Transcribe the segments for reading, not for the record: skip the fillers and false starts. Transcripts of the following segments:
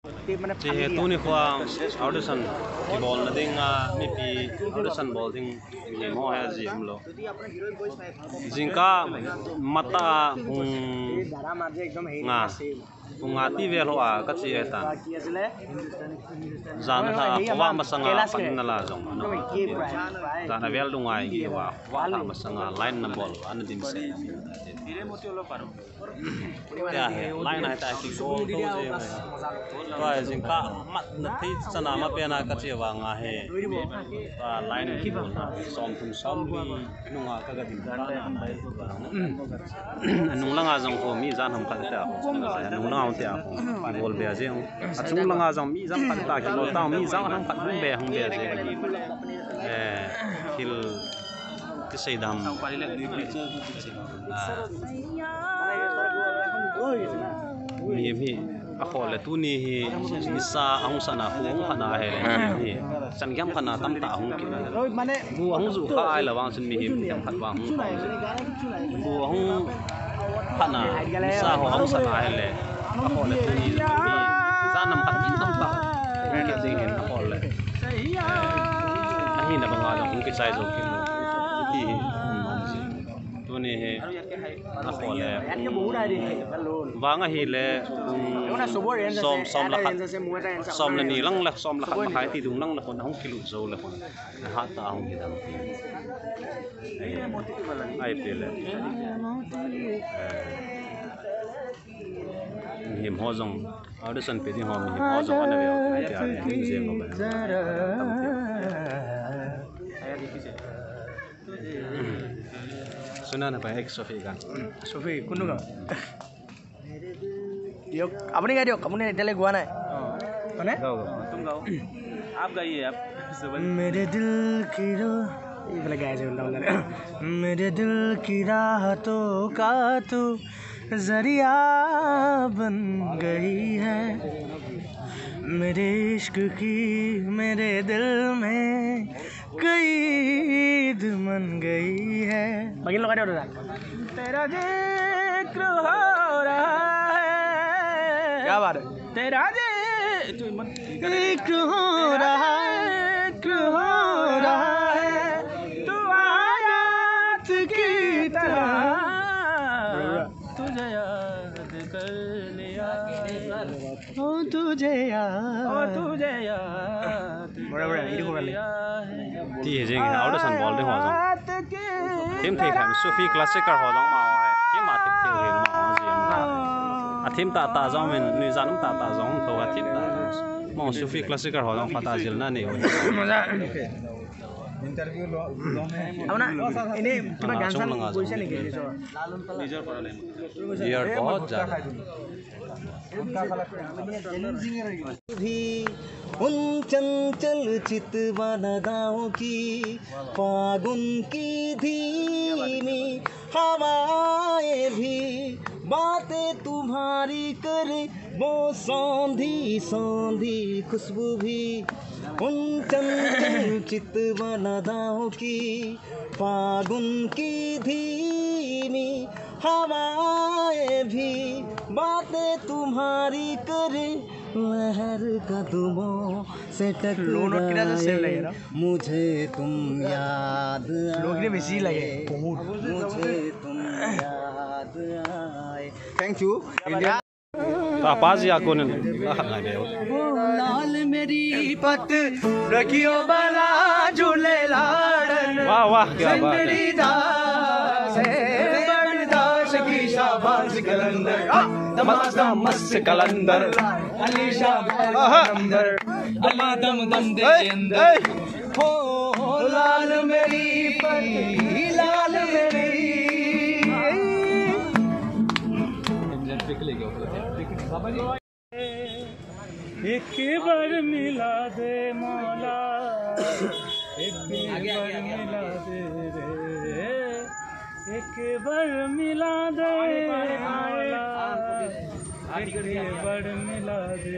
Thì tu ni khoa audition thì bol là ding mi pi audition bol ding ni mo hay gì em lo jinka mata nga ngati ve lo a ka chi eta zana tha wa masanga pan la jong no zana vel lungai gi wa tha masanga line na bol an din se ya hai line hai ta ki go to je to jinka mat na thi sana ma pe na ka chi wa nga he line ki bol na som li nunga ka ga din ba na nung langa jong ko mi zan ham ka ta nung langa on tia bol be je chung langa jong mi jam ka ta ki lo ta mi jam ham ka be hang be je hil cái xây đầm mi ako le tu ni sa ang sana huang khana he ni san gyam khana tam ta hung ki bu hung zu kha ai la wang sin mi him tam khat wang bu hung khana sa hung sana he le ako le tu ni za nam khat ni tam ta ke ding hen ako le ahi na banga jong ki sai zo ki tu ni he ako le wang hi le som là ni lang la som la khat khai ti dung lang la kon hong kilu zo la kon ha ta hong ki dang ai pe le him ho jong audition pe ding ho mi ho jong ana ve ya ni je ngo ba सुना ना भाई एक Sophie का Sophie Kunnu का दियो अपने गा दियो अपने इतने गुआ ना है कौन है तुम गाओ आप गाइए आप मेरे दिल की ये वाला गाया जो उल्टा मेरे दिल की राहतों का तू जरिया बन गई है मेरे इश्क की मेरे दिल में कैद मन गई है बाकी लोग आ तेरा जिक्र हो रहा है क्या बात है तेरा जिक्र हो रहा है तू आयात की तरह तुझे याद कर लिया ओ तुझे याद बड़ा इधर को लिया ती je ngi audition bol de ho jong thim thei kham sofi classical ho jong ma hai thim ma thim theu he ma ho ji a thim ta jong men ni janum ta jong tho a thim ta mo sofi classical ho jong pata jil na ni ho interview लो अब ना इन्हें तुम्हें गान सान position नहीं किया जो लीजर पर ले यार बहुत ज्यादा भी उन चंचल चितवन गाँव की फागुन की धीमी हवाएं भी बातें तुम्हारी करे वो सौंधी सौंधी खुशबू भी उन चंचल चितवन गाँव की फागुन की धीमी हवाएं भी बातें तुम्हारी करे लहर कदमों से टकराए मुझे तुम याद आए मुझे तुम याद आए थैंक यू पास या कौन लाल मेरी पत रखियो बला झूले लाड़न वाह वाह क्या बात है शाबाश कलंदर मस्त कलंदर अली शाबाश अली दम दम दे अंदर हो लाल मेरी परी लाल मेरी एक बार मिला दे मौला एक बार मिला दे रे एक बार मिला दे मौला एक बार मिला दे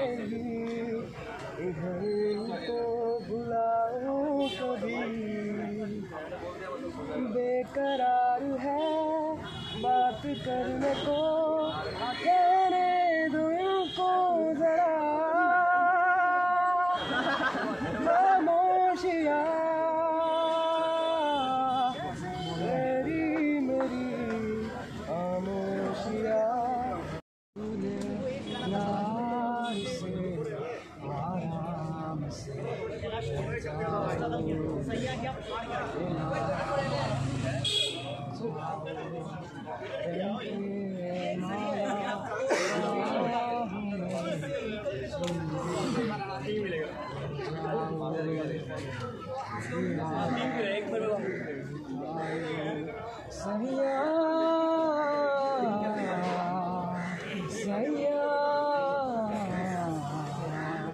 जाएगी इधर तो बुलाओ कभी बेकरार है बात करने को, कहने दो इनको जरा खामोशियाँ मेरी मेरी खामोशियाँ। प्यार से आराम से सहिया